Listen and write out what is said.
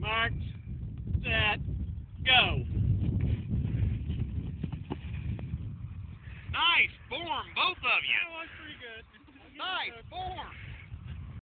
Marked, set, go. Nice form, both of you. That was pretty good. Nice form.